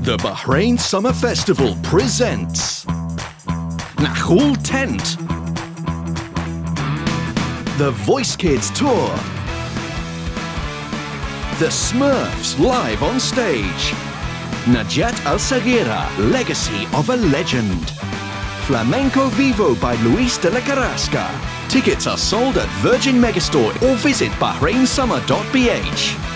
The Bahrain Summer Festival presents Nachul Tent, the Voice Kids Tour, the Smurfs live on stage, Najat Al-Saghira, Legacy of a Legend, Flamenco Vivo by Luis de la Carrasca. Tickets are sold at Virgin Megastore or visit bahrainsummer.bh.